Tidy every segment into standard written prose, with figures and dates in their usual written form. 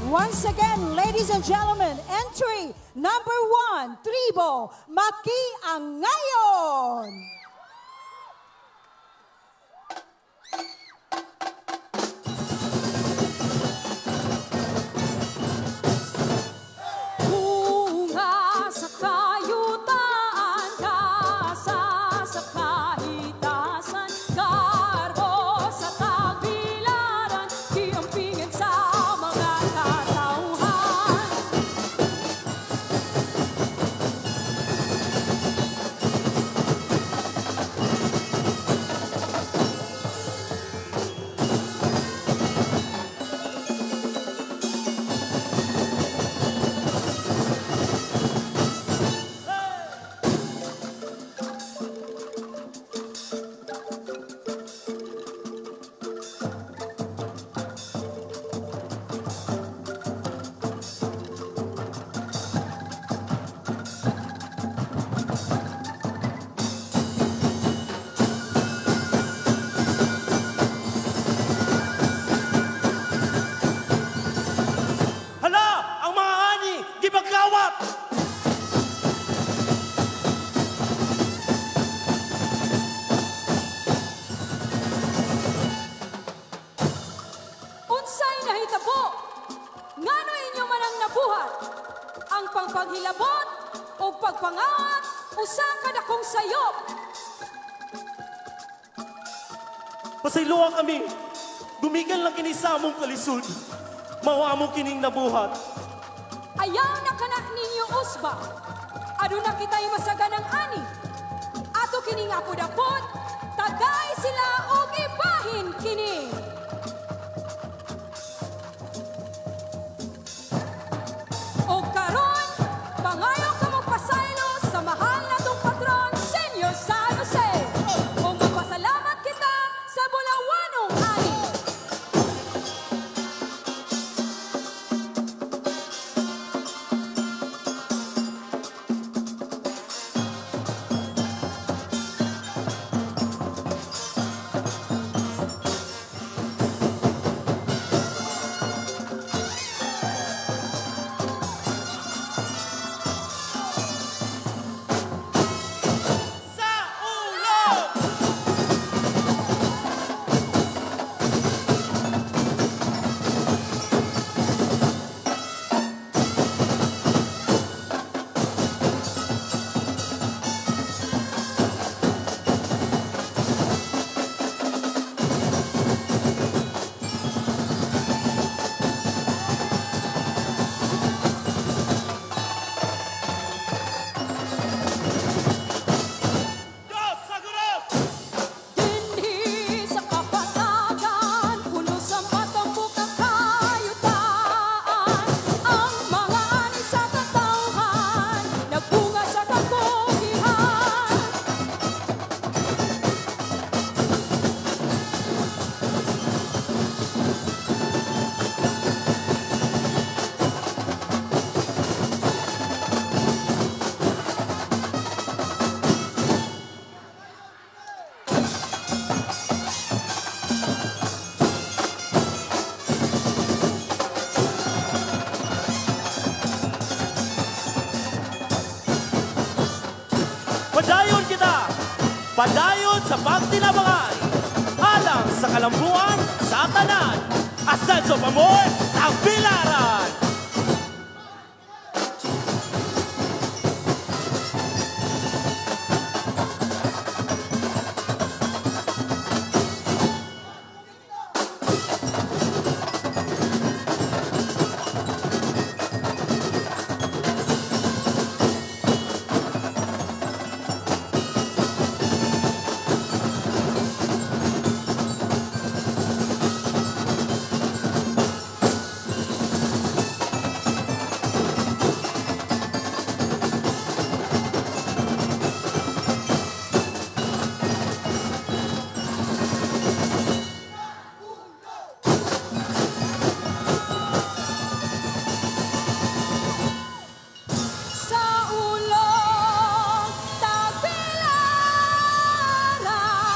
Once again, ladies and gentlemen, entry number 1, Tribo Makiangayon. Paghilabot o pagpangat usa kada kong sayop. Pasayloa kami, gumigan lang kini sa among kalisod, mawa mo kining nabuhat. Ayaw na kana ninyo usba, aduna kita'y masaganang ani. Ato kining apod-apod, tagay sila og ibahin kini. O karon, pangayo ka magpasaylo sa mahal na tong patron, Senyor San Jose. O magpasalamat kita sa bulawanong ani. Padayon kita, padayon sa pagtinabangay, alang sa kalambuan sa tanan, Ascenso Pamor, Tagbilaran.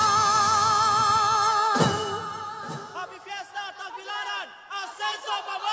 Ascenso Pamor!